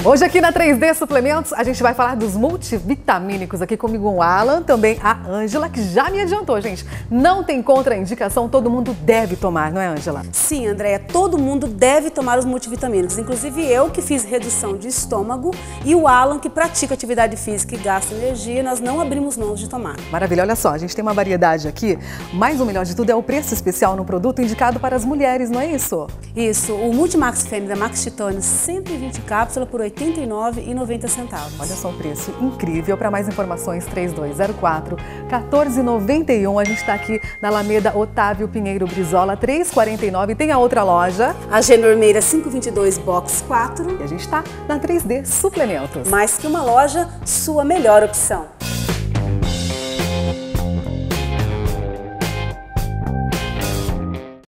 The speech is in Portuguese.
Hoje aqui na 3D Suplementos a gente vai falar dos multivitamínicos. Aqui comigo o Alan, também a Ângela, que já me adiantou, gente. Não tem contraindicação, todo mundo deve tomar, não é, Ângela? Sim, Andréia, todo mundo deve tomar os multivitamínicos. Inclusive eu que fiz redução de estômago e o Alan que pratica atividade física e gasta energia, nós não abrimos mão de tomar. Maravilha, olha só, a gente tem uma variedade aqui, mas o melhor de tudo é o preço especial no produto indicado para as mulheres, não é isso? Isso, o Multimax Fêmea da Max Titânio, 120 cápsulas por R$ 89,90. Olha só o preço incrível. Para mais informações, 3204-1491. A gente está aqui na Alameda Otávio Pinheiro Brizola, 349. Tem a outra loja, a Genormeira 522 Box 4. E a gente está na 3D Suplementos. Mais que uma loja, sua melhor opção.